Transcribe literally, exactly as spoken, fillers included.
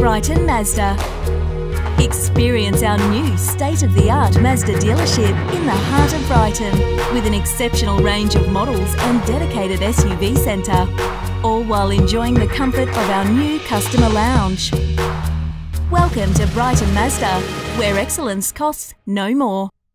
Brighton Mazda. Experience our new state-of-the-art Mazda dealership in the heart of Brighton with an exceptional range of models and dedicated S U V centre, all while enjoying the comfort of our new customer lounge. Welcome to Brighton Mazda, where excellence costs no more.